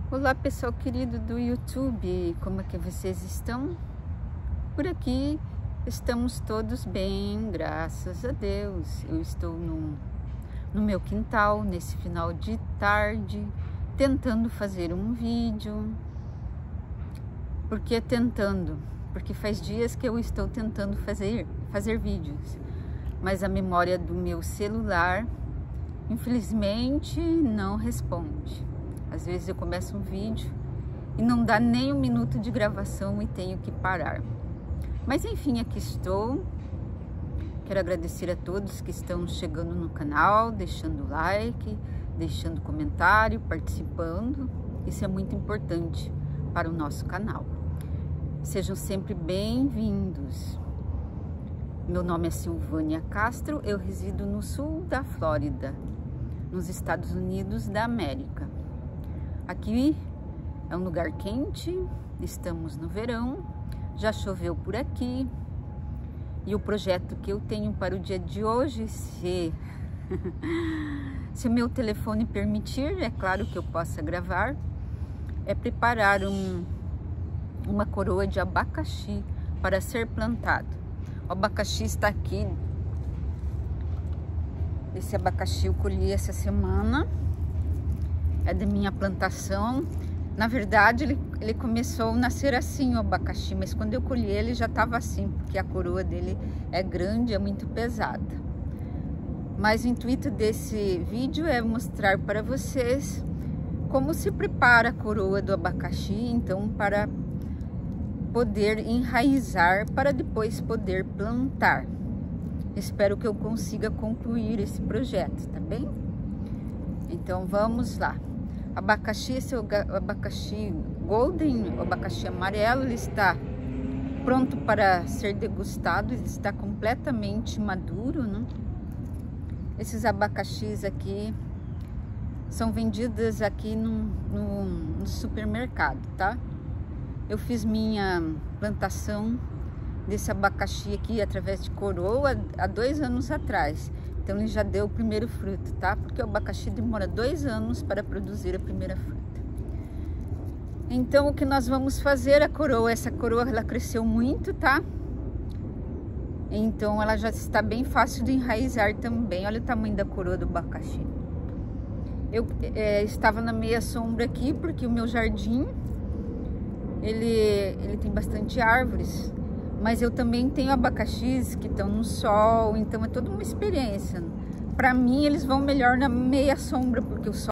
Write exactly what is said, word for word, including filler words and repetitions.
Olá pessoal querido do YouTube, como é que vocês estão? Por aqui estamos todos bem, graças a Deus. Eu estou no, no meu quintal, nesse final de tarde, tentando fazer um vídeo. Por que tentando? Porque faz dias que eu estou tentando fazer, fazer vídeos, mas a memória do meu celular, infelizmente, não responde. Às vezes eu começo um vídeo e não dá nem um minuto de gravação e tenho que parar. Mas enfim, aqui estou. Quero agradecer a todos que estão chegando no canal, deixando like, deixando comentário, participando. Isso é muito importante para o nosso canal. Sejam sempre bem-vindos. Meu nome é Silvânia Castro, eu resido no sul da Flórida, nos Estados Unidos da América. Aqui é um lugar quente, estamos no verão, já choveu por aqui. E o projeto que eu tenho para o dia de hoje, se, se o meu telefone permitir, é claro que eu possa gravar, é preparar um, uma coroa de abacaxi para ser plantado. O abacaxi está aqui. Esse abacaxi eu colhi essa semana. É da minha plantação. Na verdade, ele, ele começou a nascer assim, o abacaxi, mas quando eu colhi ele já estava assim, porque a coroa dele é grande, é muito pesada. Mas o intuito desse vídeo é mostrar para vocês como se prepara a coroa do abacaxi, então, para poder enraizar, para depois poder plantar. Espero que eu consiga concluir esse projeto, tá bem? Então, vamos lá. Abacaxi, esse é o abacaxi golden, o abacaxi amarelo, ele está pronto para ser degustado, ele está completamente maduro, né? Esses abacaxis aqui são vendidos aqui no, no, no supermercado, tá? Eu fiz minha plantação desse abacaxi aqui através de coroa há dois anos atrás. Então ele já deu o primeiro fruto, tá? Porque o abacaxi demora dois anos para produzir a primeira fruta. Então o que nós vamos fazer, a coroa, essa coroa ela cresceu muito, tá? Então ela já está bem fácil de enraizar também. Olha o tamanho da coroa do abacaxi. Eu é, estava na meia sombra aqui porque o meu jardim, ele, ele tem bastante árvores. Mas eu também tenho abacaxis que estão no sol, então é toda uma experiência. Para mim, eles vão melhor na meia sombra, porque o sol